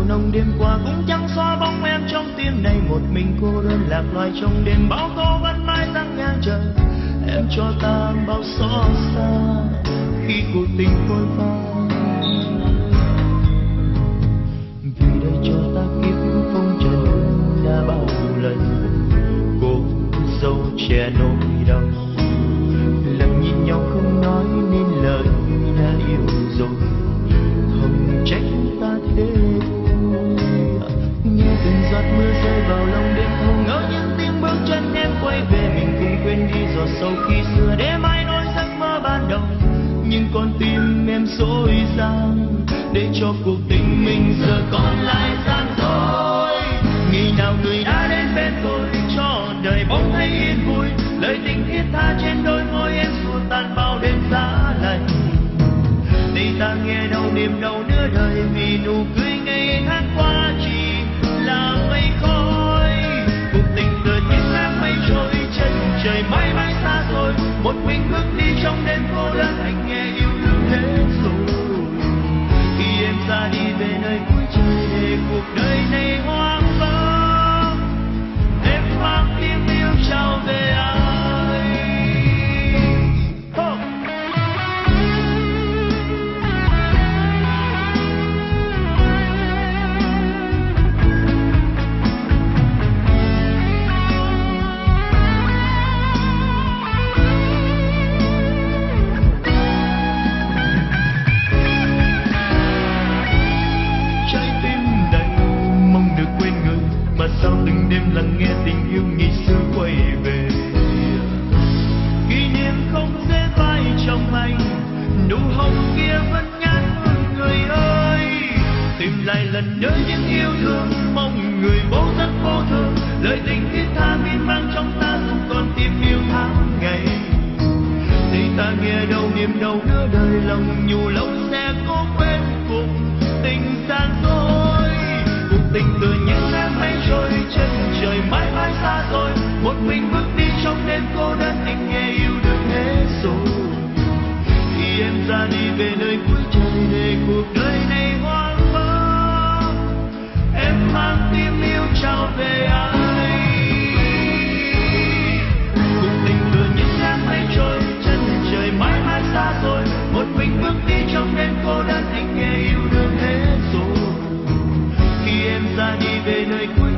nồng đêm qua cũng chẳng xóa bóng em trong tim này. Một mình cô đơn lạc loài trong đêm bão tố vẫn mãi giăng ngang trời. Em cho ta bao xót xa khi cuộc tình phôi pha. Vì đây cho ta kiếp phong trần đã bao lần cô dâu che nỗi đau. Lần nhìn nhau không nói nên lời đã yêu rồi, không trách ta thế thôi. Nghe từng giọt mưa rơi vào lòng đêm thâu ngỡ những tiếng bước chân em quay về. Mình cùng quên đi giọt sâu khi xưa để mai nỗi giấc mơ ban đầu. Nhưng con tim em dối gian để cho cuộc tình mình giờ còn lại gian dối. Ngày nào người đã đến bên tôi cho đời bỗng thấy yên vui. Lời tình thiết tha trên đôi môi em xua tan bao đêm giá lạnh. Đây ta nghe đâu niềm đau nửa đời vì nụ cười ngày tháng qua chỉ là mây khói. Cuộc tình tựa như tháng mây trôi chân trời mãi mãi xa rồi. Một mình bước đi trong đêm cô đơn anh nghe yêu đương hết rồi. Khi em ra đi về nơi cuối trời để cuộc đời này hoang vắng, em mang tiếng yêu trao về anh. Sao từng đêm lắng nghe tình yêu ngày xưa quay về. Kỷ niệm không dễ phai trong anh, nụ hồng kia vẫn nhắn người ơi. Tìm lại lần nữa những yêu thương, mong người vô rất vô thường. Lời tình thiết tha miên man trong ta dù còn tim yêu tháng ngày. Thì ta nghe đâu niềm đau nửa đời lòng nhủ lâu sẽ cố quên cuộc tình gian dối. Cuộc tình từ những tháng mây trôi chân trời mãi mãi xa rồi. Một mình bước đi trong đêm cô đơn anh nghe yêu đương hết rồi. Khi em ra đi về nơi cuối trời để cuộc đời này hoang vắng, em mang tiếng yêu trao về anh. Cuộc tình từ những tháng mây trôi chân trời mãi mãi xa rồi. Một mình bước đi trong đêm cô đơn anh nghe yêu đương hết rồi. Khi em ra đi về nơi cuối